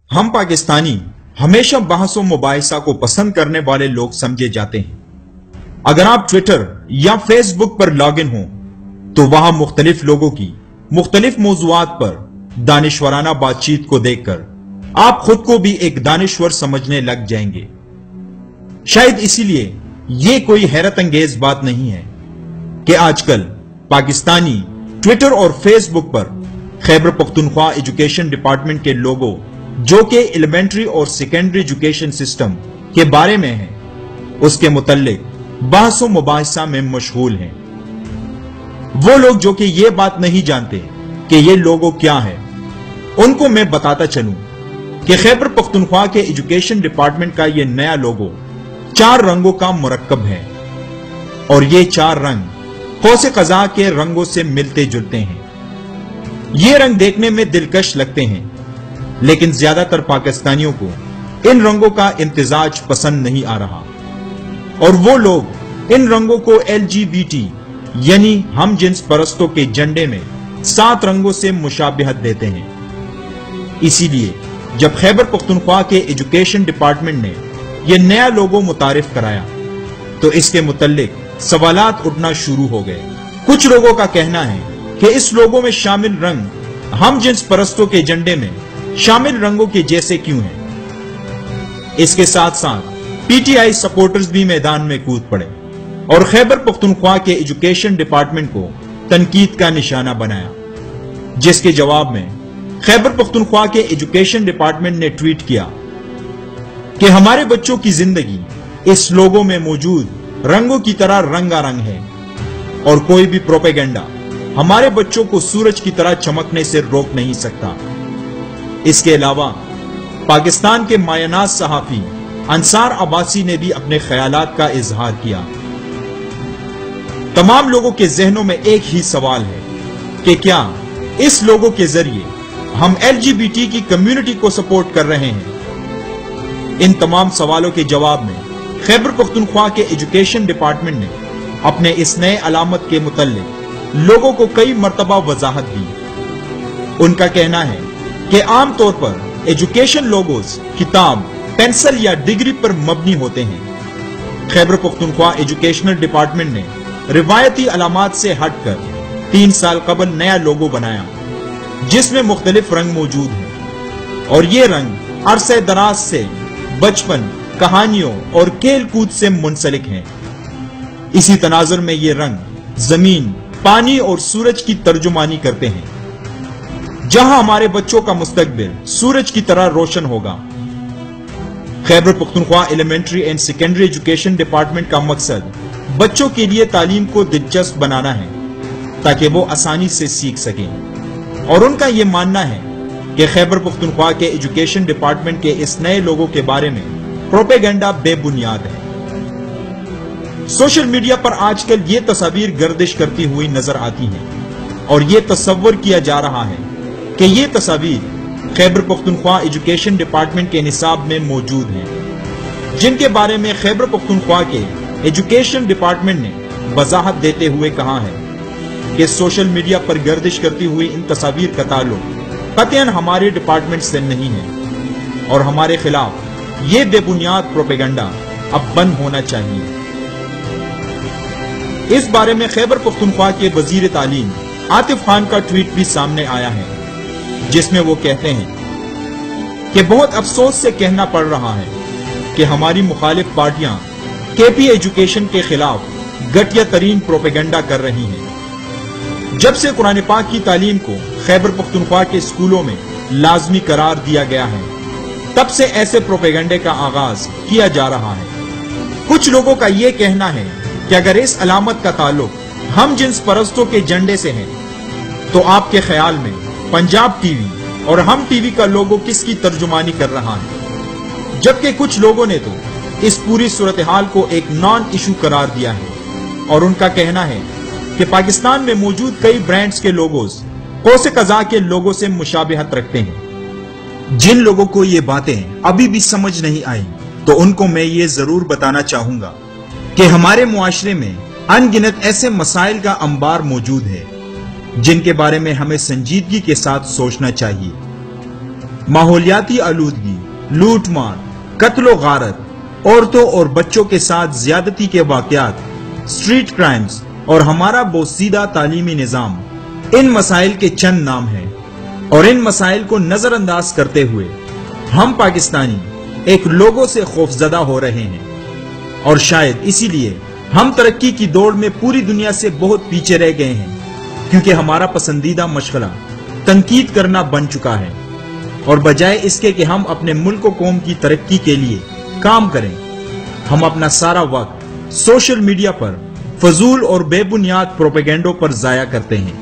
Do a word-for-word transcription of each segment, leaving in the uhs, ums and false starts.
हम पाकिस्तानी हमेशा बहस व मुबाहिसा को पसंद करने वाले लोग समझे जाते हैं। अगर आप ट्विटर या फेसबुक पर लॉग इन हो तो वहां मुख्तलिफ लोगों की मुख्तलिफ मौज़ूआत पर दानिशवराना बातचीत को देखकर आप खुद को भी एक दानिश्वर समझने लग जाएंगे। शायद इसीलिए यह कोई हैरत अंगेज बात नहीं है कि आजकल पाकिस्तानी ट्विटर और फेसबुक पर खैबर पख्तूनख्वा एजुकेशन डिपार्टमेंट के लोगो जो कि एलिमेंट्री और सेकेंडरी एजुकेशन सिस्टम के बारे में है उसके मुतल्लिक बहस व मुबाहिसा में मशगूल हैं। वो लोग जो कि ये बात नहीं जानते कि ये लोगो क्या है, उनको मैं बताता चलूं कि खैबर पख्तूनख्वा के एजुकेशन डिपार्टमेंट का ये नया लोगो चार रंगों का मुरक्कब है और ये चार रंग कौसे कज़ा के रंगों से मिलते जुलते हैं। ये रंग देखने में दिलकश लगते हैं, लेकिन ज्यादातर पाकिस्तानियों को इन रंगों का इम्तिजाज पसंद नहीं आ रहा और वो लोग इन रंगों को एल जी बी टी यानी हम जिन्स परस्तों के झंडे में सात रंगों से मुशाबिहत देते हैं। इसीलिए जब खैबर पख्तूनख्वा के एजुकेशन डिपार्टमेंट ने यह नया लोगो मुतारिफ कराया तो इसके मुतल्लिक सवालात उठना शुरू हो गए। कुछ लोगों का कहना है कि इस लोगो में शामिल रंग हम जिन्स परस्तों के झंडे में शामिल रंगों के जैसे क्यों हैं। इसके साथ साथ पी टी आई सपोर्टर्स भी मैदान में कूद पड़े और खैबर पख्तूनख्वा के एजुकेशन डिपार्टमेंट को तनकीद का निशाना बनाया, जिसके जवाब में खैबर पख्तूनख्वा के एजुकेशन डिपार्टमेंट ने ट्वीट किया कि हमारे बच्चों की जिंदगी इस लोगों में मौजूद रंगों की तरह रंगारंग है और कोई भी प्रोपेगेंडा हमारे बच्चों को सूरज की तरह चमकने से रोक नहीं सकता। इसके अलावा पाकिस्तान के मायनाज सहाफी अंसार अब्बासी ने भी अपने ख्यालात का इजहार किया। तमाम लोगों के जहनों में एक ही सवाल है कि क्या इस लोगों के जरिए हम एल जी बी टी की कम्युनिटी को सपोर्ट कर रहे हैं। इन तमाम सवालों के जवाब में खैबर पख्तूनख्वा के एजुकेशन डिपार्टमेंट ने अपने इस नए अलामत के मुतल्लिक लोगों को कई मर्तबा वजाहत दी। उनका कहना है कि आमतौर पर एजुकेशन लोगोस किताब, पेंसिल या डिग्री पर मबनी होते हैं। खैबर पख्तूनख्वा एजुकेशनल डिपार्टमेंट ने रिवायती अलामात से हटकर तीन साल कबल नया लोगो बनाया जिसमें मुख्तलिफ रंग मौजूद हैं और ये रंग अरसे दराज से बचपन, कहानियों और खेल कूद से मुंसलिक हैं। इसी तनाजुर में ये रंग जमीन, पानी और सूरज की तर्जुमानी करते हैं। जहां हमारे बच्चों का मुस्तकबिल सूरज की तरह रोशन होगा। Khyber Pakhtunkhwa elementary and secondary education department का मकसद बच्चों के लिए तालीम को दिलचस्प बनाना है ताकि वो आसानी से सीख सकें और उनका यह मानना है कि खैबर पख्तूनख्वा के एजुकेशन डिपार्टमेंट के इस नए लोगों के बारे में प्रोपेगेंडा बेबुनियाद है। सोशल मीडिया पर आजकल ये तस्वीर गर्दिश करती हुई नजर आती हैं और ये तस्वर किया जा रहा है कि ये तस्वीर खैबर पख्तूनख्वा एजुकेशन डिपार्टमेंट के निसाब में मौजूद हैं, जिनके बारे में खैबर पख्तूनख्वा के एजुकेशन डिपार्टमेंट ने वजाहत देते हुए कहा है कि सोशल मीडिया पर गर्दिश करती हुई इन तस्वीर का ताल्लुक कतईन हमारे डिपार्टमेंट से नहीं है और हमारे खिलाफ ये बेबुनियाद प्रोपेगेंडा अब बंद होना चाहिए। इस बारे में खैबर पख्तूनख्वा के वजीर तालीम आतिफ खान का ट्वीट भी सामने आया है जिसमें वो कहते हैं कि बहुत अफसोस से कहना पड़ रहा है कि हमारी मुखालिफ पार्टियां के पी एजुकेशन के खिलाफ घटिया तरीन प्रोपेगेंडा कर रही हैं। जब से कुरान पाक की तालीम को खैबर पख्तूनख्वा के स्कूलों में लाजमी करार दिया गया है तब से ऐसे प्रोपेगेंडे का आगाज किया जा रहा है। कुछ लोगों का यह कहना है कि अगर इस अलामत का ताल्लुक हम जिन्स परस्तों के झंडे से है तो आपके ख्याल में पंजाब टीवी और हम टीवी का लोगो किसकी तर्जुमानी कर रहा है। जबकि कुछ लोगों ने तो इस पूरी सूरत हाल को एक नॉन इशू करार दिया है और उनका कहना है कि पाकिस्तान में मौजूद कई ब्रांड्स के लोगोस कौसे कज़ा के लोगों से मुशाबिहत रखते हैं। जिन लोगों को ये बातें अभी भी समझ नहीं आई तो उनको मैं ये जरूर बताना चाहूंगा कि हमारे मुआशरे में अनगिनत ऐसे मसाइल का अंबार मौजूद है जिनके बारे में हमें संजीदगी के साथ सोचना चाहिए। ماحولیاتی آلودگی، لوٹ مار، قتل و غارت، عورتوں اور بچوں کے ساتھ زیادتی کے واقعات، اسٹریٹ کرائمز اور ہمارا بوسیدہ تعلیمی نظام ان مسائل کے چند نام ہیں، اور ان مسائل کو نظر انداز کرتے ہوئے ہم پاکستانی ایک لوگو سے خوفزدہ ہو رہے ہیں، اور شاید اسی لیے ہم ترقی کی دوڑ میں پوری دنیا سے بہت پیچھے رہ گئے ہیں، کیونکہ ہمارا پسندیدہ مشغلہ تنقید کرنا بن چکا ہے، اور بجائے اس کے کہ ہم اپنے ملک و قوم کی ترقی کے لیے کام کریں، ہم اپنا سارا وقت سوشل میڈیا پر فضول اور بے بنیاد پروپیگنڈوں پر ضائع کرتے ہیں۔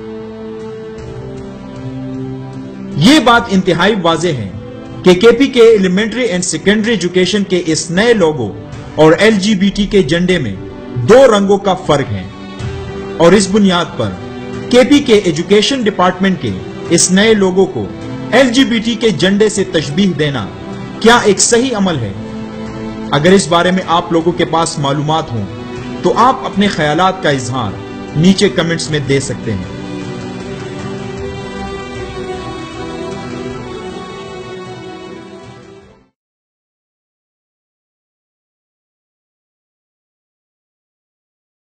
یہ بات انتہائی واضح ہے کہ کے پی کے ایلیمنٹری اینڈ سیکنڈری ایجوکیشن کے اس نئے لوگو اور ایل جی بی ٹی کے جھنڈے میں دو رنگوں کا فرق ہے، اور اس بنیاد پر کے پی کے ایجوکیشن ڈپارٹمنٹ کے اس نئے لوگو کو ایل جی بی ٹی کے جھنڈے سے تشبیہ دینا کیا ایک صحیح عمل ہے؟ اگر اس بارے میں آپ لوگوں کے پاس معلومات ہوں تو آپ اپنے خیالات کا اظہار نیچے کمنٹس میں دے سکتے ہیں۔